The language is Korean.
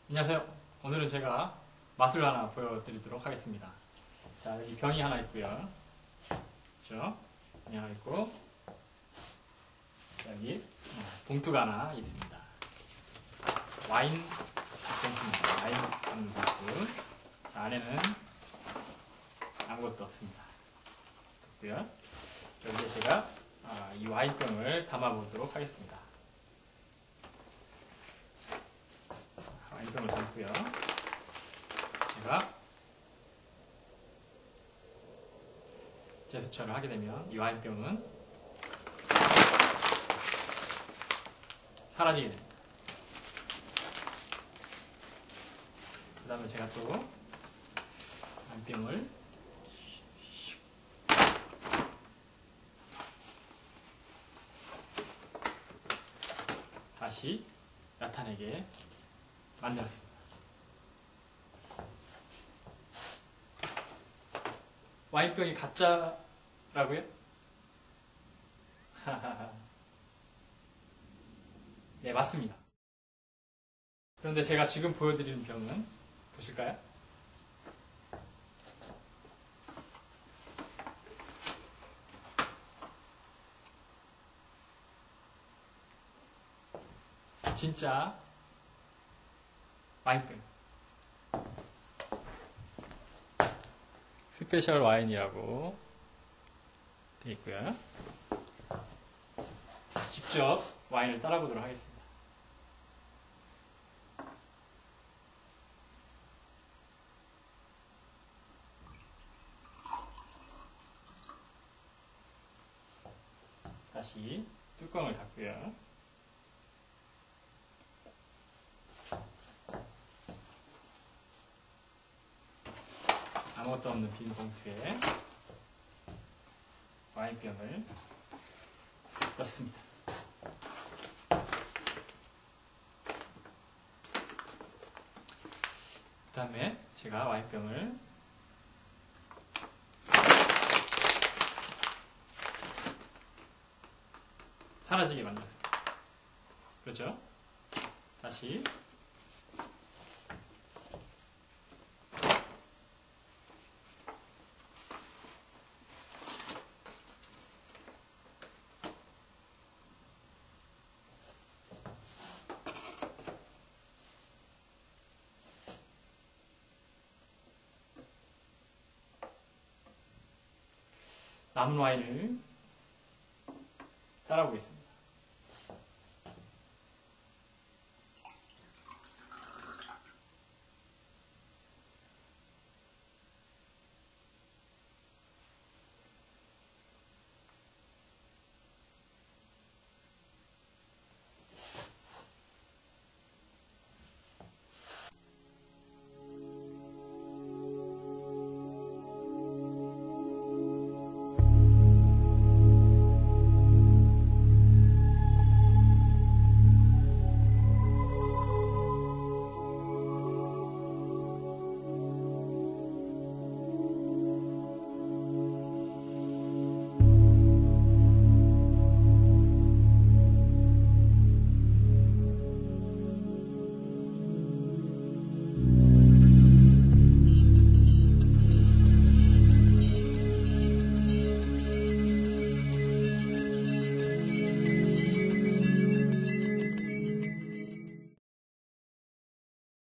안녕하세요. 오늘은 제가 맛을 하나 보여드리도록 하겠습니다. 자, 여기 병이 하나 있고요. 그렇죠? 병이 하나 있고, 여기 봉투가 하나 있습니다. 와인 봉투입니다. 와인 봉투. 자, 안에는 아무것도 없습니다. 없고요. 여기에 제가 이 와인병을 담아보도록 하겠습니다. 와인병을 담고요. 제가 제스처를 하게 되면 이 와인병은 사라지게 됩니다. 그 다음에 제가 또 와인병을 다시 나타내게 만들었습니다. 와인병이 가짜라고요? 네, 맞습니다. 그런데 제가 지금 보여드리는 병은 보실까요? 진짜 와인병. 스페셜 와인이라고 되어 있고요. 직접 와인을 따라보도록 하겠습니다. 다시 뚜껑을 닫고요. 아무것도 없는 빈 봉투에 와인병을 넣습니다. 그 다음에 제가 와인병을 사라지게 만들었습니다. 그렇죠? 다시 남은 와인을 따라보겠습니다.